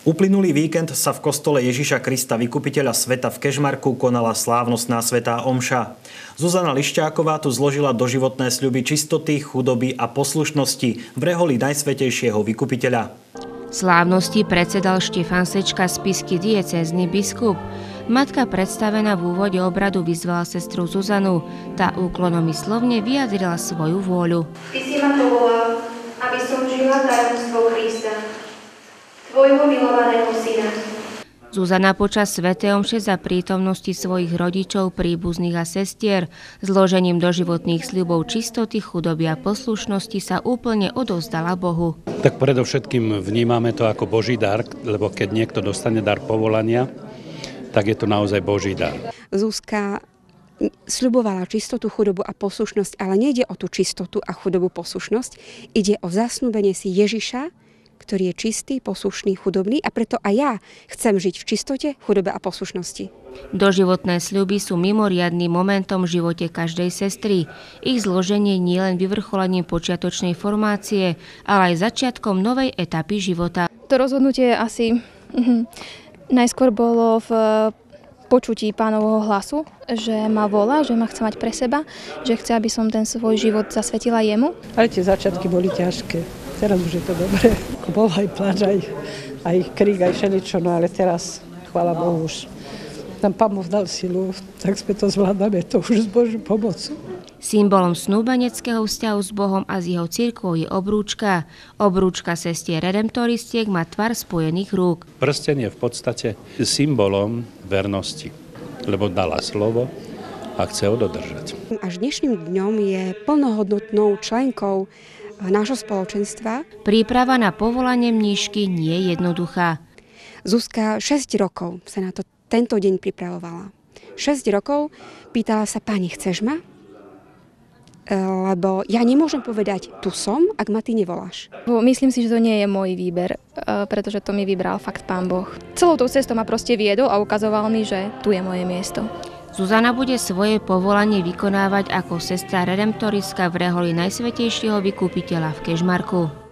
Uplynulý víkend sa v kostole Ježiša Krista Vykupiteľa sveta v Kežmarku konala slávnostná svätá omša. Zuzana Lišťáková tu zložila doživotné sľuby čistoty, chudoby a poslušnosti v reholi Najsvätejšieho Vykupiteľa. Slávnosti predsedal Štefan Sečka, spišský diecézny biskup. Matka predstavená v úvode obradu vyzvala sestru Zuzanu. Tá úklonom i slovne vyjadrila svoju vôľu. Ty si ma povolal, aby som žila tajomstvo Krista, tvojho milovaného syna. Zuzana počas svätej omše za prítomnosti svojich rodičov, príbuzných a sestier zložením doživotných sľubov čistoty, chudoby a poslušnosti sa úplne odovzdala Bohu. Tak predovšetkým vnímame to ako Boží dar, lebo keď niekto dostane dar povolania, tak je to naozaj Boží dar. Zuzka sľubovala čistotu, chudobu a poslušnosť, ale nejde o tú čistotu a chudobu, poslušnosť, ide o zasnúbenie si Ježiša, ktorý je čistý, poslušný, chudobný, a preto aj ja chcem žiť v čistote, chudobe a poslušnosti. Doživotné sľuby sú mimoriadnym momentom v živote každej sestry. Ich zloženie nie len vyvrcholením počiatočnej formácie, ale aj začiatkom novej etapy života. To rozhodnutie asi najskôr bolo v počutí Pánovho hlasu, že ma volá, že ma chce mať pre seba, že chce, aby som ten svoj život zasvetila jemu. Ale tie začiatky boli ťažké. Teraz už je to dobré. Bol aj pláč, aj krík, aj všeličo, no ale teraz, chvála Bohu, už tam Pán Boh dal silu, tak sme to zvládame, to už s Božou pomocou. Symbolom snúbeneckého vzťahu s Bohom a s jeho cirkvou je obrúčka. Obrúčka sestier redemptoristiek má tvar spojených rúk. Prsteň je v podstate symbolom vernosti, lebo dala slovo a chce ho dodržať. Až dnešným dňom je plnohodnotnou členkou nášho spoločenstva. Príprava na povolanie mníšky nie je jednoduchá. Zuzka 6 rokov sa na to tento deň pripravovala. 6 rokov pýtala sa: Pani, chceš ma? Lebo ja nemôžem povedať, tu som, ak ma ty nevoláš. Myslím si, že to nie je môj výber, pretože to mi vybral fakt Pán Boh. Celou tou cestou ma proste viedol a ukazoval mi, že tu je moje miesto. Zuzana bude svoje povolanie vykonávať ako sestra redemptoristka v reholi Najsvätejšieho Vykupiteľa v Kežmarku.